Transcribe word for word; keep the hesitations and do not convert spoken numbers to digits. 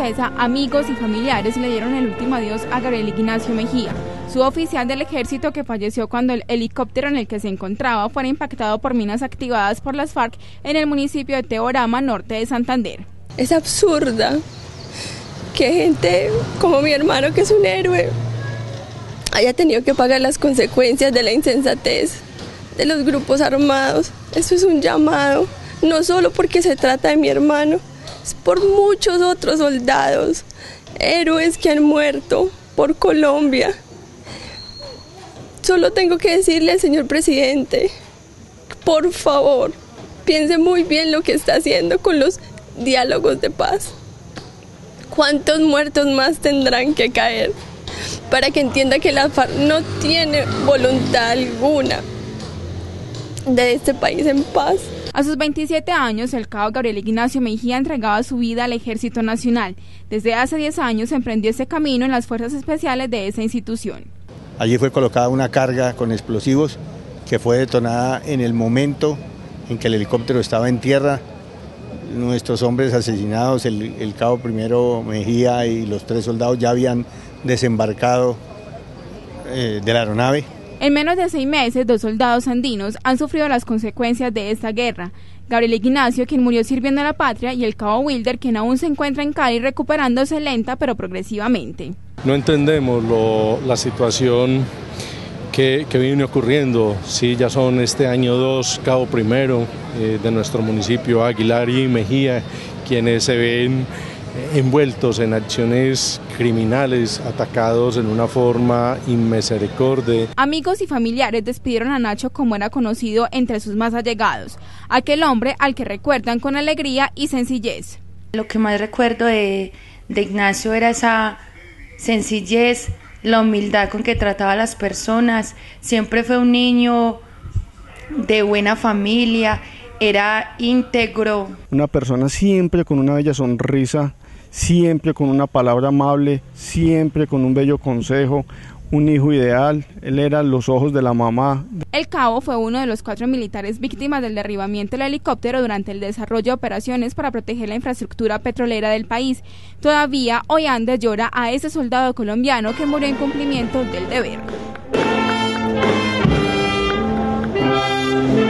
tristeza, amigos y familiares le dieron el último adiós a Gabriel Ignacio Mejía, suboficial del ejército que falleció cuando el helicóptero en el que se encontraba fuera impactado por minas activadas por las FARC en el municipio de Teorama, norte de Santander. Es absurda que gente como mi hermano, que es un héroe, haya tenido que pagar las consecuencias de la insensatez de los grupos armados. Eso es un llamado, no solo porque se trata de mi hermano, es por muchos otros soldados, héroes que han muerto por Colombia. Solo tengo que decirle al señor presidente, por favor, piense muy bien lo que está haciendo con los diálogos de paz. ¿Cuántos muertos más tendrán que caer para que entienda que la FARC no tiene voluntad alguna de este país en paz? A sus veintisiete años, el cabo Gabriel Ignacio Mejía entregaba su vida al Ejército Nacional. Desde hace diez años emprendió ese camino en las fuerzas especiales de esa institución. Allí fue colocada una carga con explosivos que fue detonada en el momento en que el helicóptero estaba en tierra. Nuestros hombres asesinados, el, el cabo primero Mejía y los tres soldados ya habían desembarcado eh, de la aeronave. En menos de seis meses, dos soldados andinos han sufrido las consecuencias de esta guerra. Gabriel Ignacio, quien murió sirviendo a la patria, y el cabo Wilder, quien aún se encuentra en Cali recuperándose lenta pero progresivamente. No entendemos lo, la situación que, que viene ocurriendo. Sí, ya son este año dos cabo primero eh, de nuestro municipio, Aguilar y Mejía, quienes se ven envueltos en acciones criminales, atacados en una forma inmisericordia. Amigos y familiares despidieron a Nacho, como era conocido entre sus más allegados, aquel hombre al que recuerdan con alegría y sencillez. Lo que más recuerdo de, de Ignacio era esa sencillez, la humildad con que trataba a las personas. Siempre fue un niño de buena familia, era íntegro. Una persona siempre con una bella sonrisa, siempre con una palabra amable, siempre con un bello consejo, un hijo ideal. Él era los ojos de la mamá. El cabo fue uno de los cuatro militares víctimas del derribamiento del helicóptero durante el desarrollo de operaciones para proteger la infraestructura petrolera del país. Todavía hoy Andes llora a ese soldado colombiano que murió en cumplimiento del deber.